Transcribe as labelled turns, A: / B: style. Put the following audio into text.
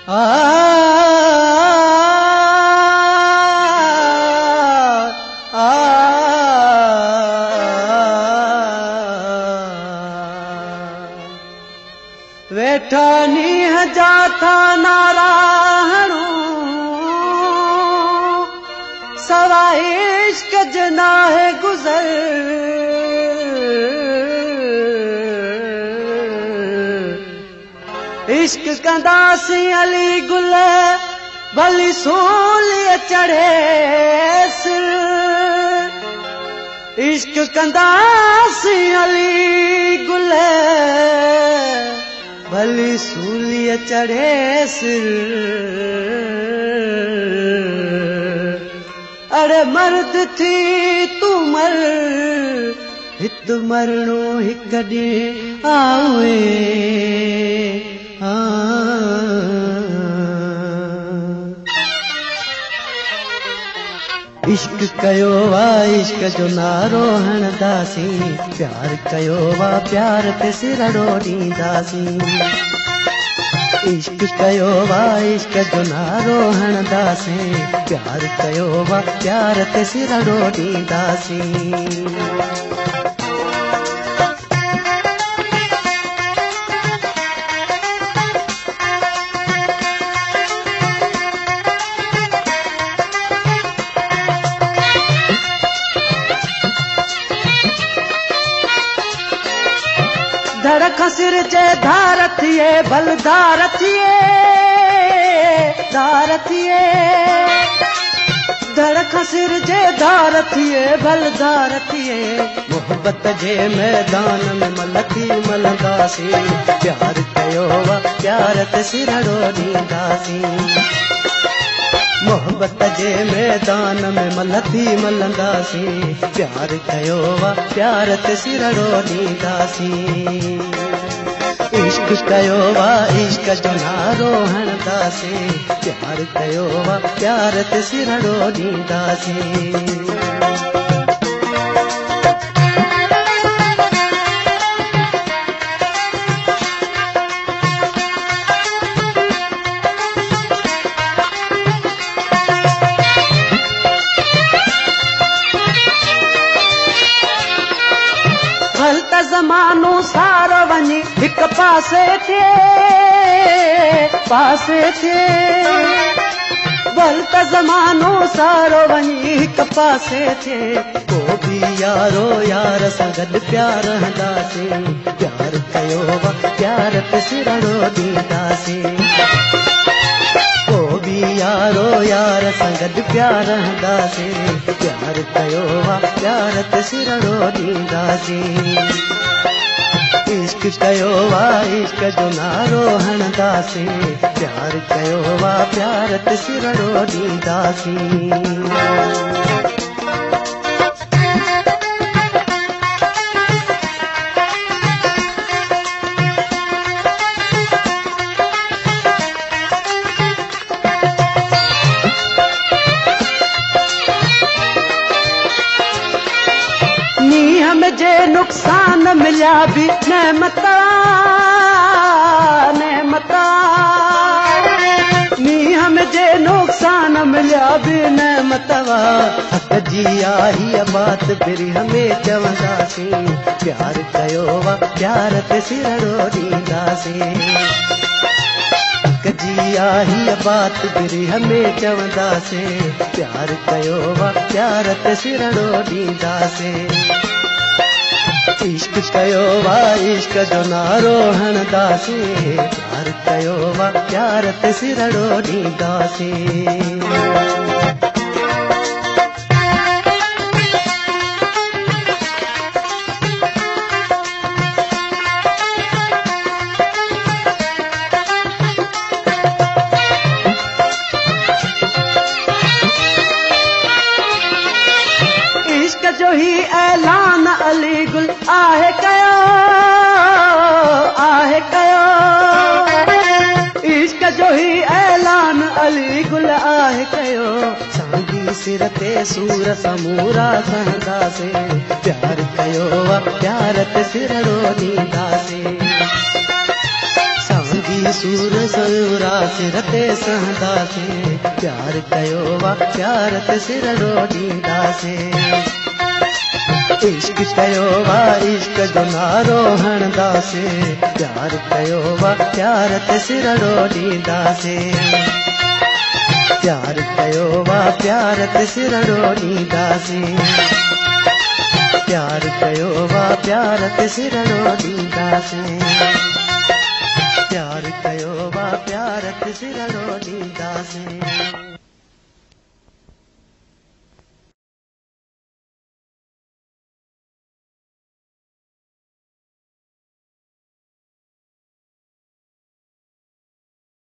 A: वेठा नीह जाथा नाराहणू सवा इश्क जना है गुजर इश्क कंदासी अली गुल भली सूली चढ़े सिर इश्क कंदासी अली गुल भली सूली चढ़े सिर अरे मर्द थी तू मर हित मरणो हिक ॾींहुं आवे इश्क कयो वा इश्क जो नारो हणंदासीं प्यार कयो वा प्यार ते सिरड़ो ॾींदासीं इश्क कयो वा इश्क जो नारो हणंदासीं प्यार कयो वा प्यार ते सिरड़ो ॾींदासीं धड़क सिर जे धार थिए भल धार थिए धड़क सिर जे धार थिए भल धार थिए मोहब्बत जे मैदान में मलथी मलंदासीं प्यार कयो वा प्यार ते सिरड़ो ॾींदासीं मोहब्बत जे मैदान में मलथी मलंदासीं प्यार कयो वा प्यार ते सिरड़ो ॾींदासीं इश्क कयो वा इश्क जो नारो हणंदासीं प्यार कयो वा प्यार ते सिरड़ो ॾींदासीं ज़मानो सारो वञी हिक पासे थिए भल त ज़मानो सारो वञी हिक पासे थिए को बि यारो यार सां गॾु प्यार हंदासीं प्यार कयो वा प्यार ते सिरड़ो ॾींदासीं को बि यारो यार सां गॾु प्यार हंदासीं प्यार कयो वा प्यार ते सिरड़ो ॾींदासीं इश्क कयो वा इश्क जो नारो हणंदासीं प्यार कयो वा प्यार ते सिरड़ो ॾींदासीं जे नुकसान मिलिया भी नेमता मींहं में जे नुकसान मिलिया भी नेमतवा हक़ जी आई बात फिर हमें चवंदासीं प्यार कयो वा प्यार ते सिरड़ो ॾींदासीं हक़ जी आई बात फिर हमें चवंदासीं प्यार कयो वा प्यार ते सिरड़ो ॾींदासीं इश्क कयो वा इश्क जो नारो हणंदासीं प्यार कयो वा प्यार ते सिरड़ो ॾींदासीं इश्क जो ही ऐलान अली गुल आहे कयो इश्क जो ही ऐलान अली गुल आहे कयो सांगी सिर ते सूर समूरा सहंदासीं प्यार कयो वा प्यार ते सिरड़ो ॾींदासीं जी सूर सयूरा सिर ते सहंदासीं प्यार कयो वा प्यार ते सिरड़ो ॾींदासीं इश्क कयो वा इश्क जो नारो हणंदासीं प्यार कयो वा प्यार ते सिरड़ो ॾींदासीं प्यार कयो वा प्यार ते सिरड़ो ॾींदासीं प्यार कयो वा प्यार ते सिरड़ो ॾींदासीं प्यार कयो वा प्यार ते सिरड़ो ॾींदासीं